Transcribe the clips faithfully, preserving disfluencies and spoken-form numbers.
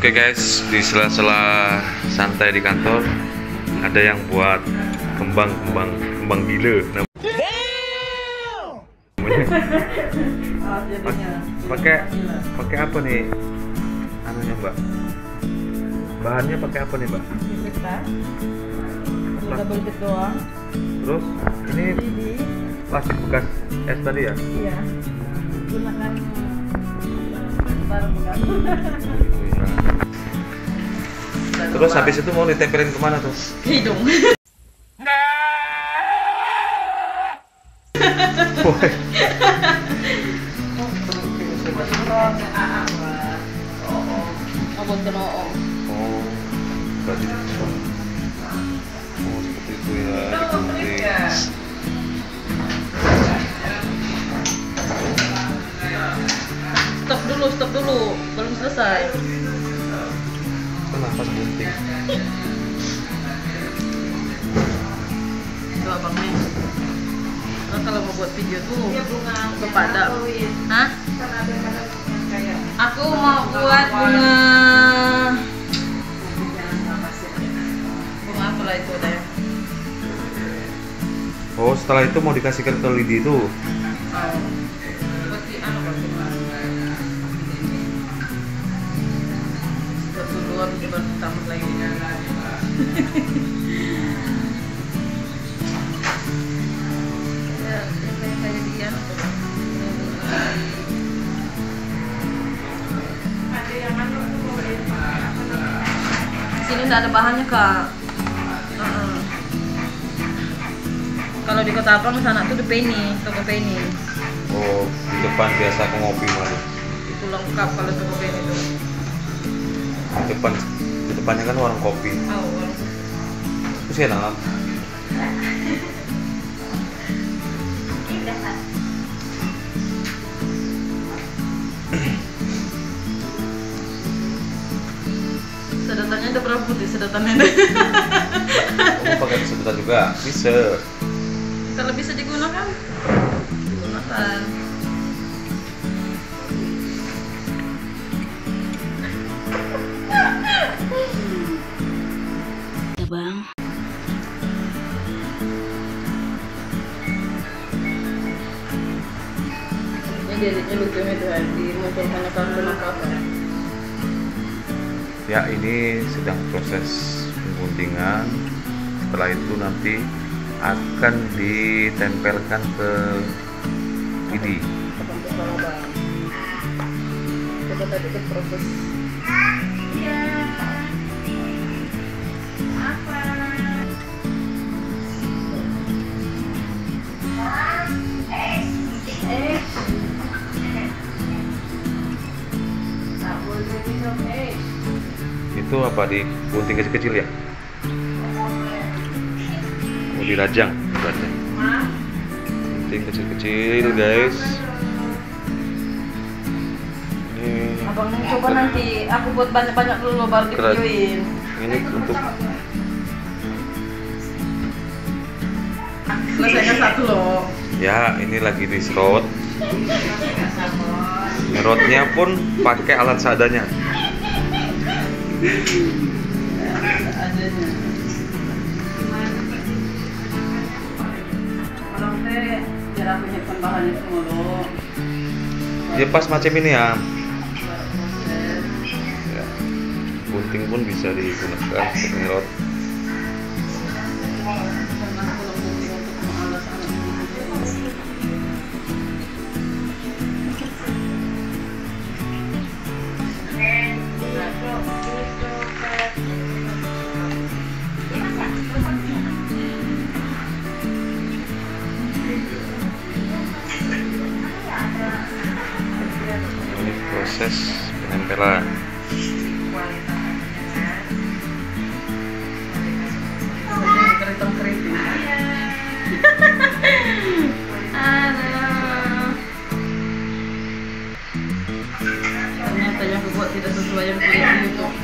Oke guys, di sela-sela santai di kantor ada yang buat kembang-kembang kembang gila. Pakai pakai apa nih? Anunya Mbak? Bahannya pakai apa nih Mbak? Double bit doang. Terus ini plastik bekas es tadi ya? Iya. Gunakan barang bekas. Terus habis itu mau ditempelin kemana tuh? Ke hidung. Abot ke noo. Oh, berarti oh, seperti itu ya, digunting. Stop dulu, stop dulu, belum selesai. Kenapa gunting? Coba Bang Nih. Nah, kalau mau buat video tuh kepada, hah? Aku mau buat bunga, bunga apa lah itu deh. Oh, setelah itu mau dikasihkan ke lidi itu. Oh. Seperti anu satu dua tujuh baru tambah lagi. Ya, kayak kayak dia. Sini nggak ada bahannya Kak. Uh-uh. Kalau di Kota Abang sana tuh di Penny, toko Penny. Oh, di depan biasa aku ngopi malu. Itu lengkap kalau toko Penny itu. Di depan, di depannya kan warung kopi. Oh, warung. Terus ya nang. Sedotannya ada berapa putih sedotannya? Kamu pakai sedotan juga? Bisa. Kalau bisa digunakan, digunakan. Ya Bang. Ini jadinya lucu itu di munculkan kartun apa-apa. Ya, ini sedang proses pengguntingan. Setelah itu nanti akan ditempelkan ke lidi. Coba tadi itu proses. Iya. Apa? Eh. Tak boleh minum es. Itu apa, digunting kecil-kecil ya? Mau dirajang, dirajang. Gunting kecil-kecil guys. Ini Abang coba nanti aku buat banyak-banyak dulu baru di Keras. videoin. ini untuk Selesaikan satu loh. ya, ini lagi di serot. Ngerotnya pun pakai alat seadanya. Orang teh jarang menyiapkan bahannya semua loh. Ya pas macam ini ya. Ya, gunting pun bisa digunakan untuk ngerot. Ini proses penempelan. Ternyata yang aku buat tidak sesuai yang kuliah di YouTube.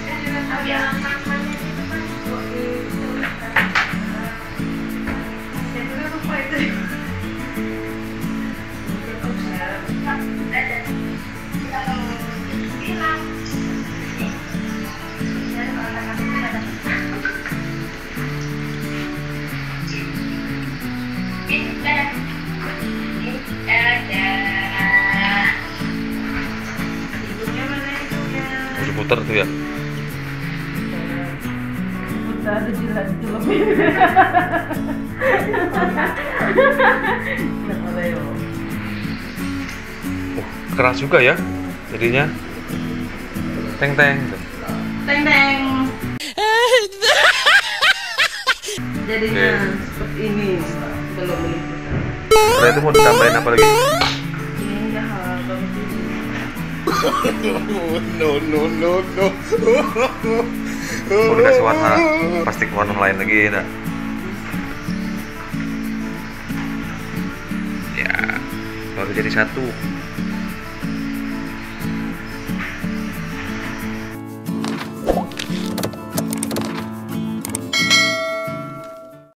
muter tuh ya. Putar jilat itu lebih. Uh, keras juga ya jadinya. Teng teng. Teng teng. Jadinya Oke. seperti ini belum meliput. Setelah itu mau ditambahin apa lagi? Ini ya bagus ini. No no no no. Mau dikasih warna plastik warna lain lagi nah. Ya baru jadi satu.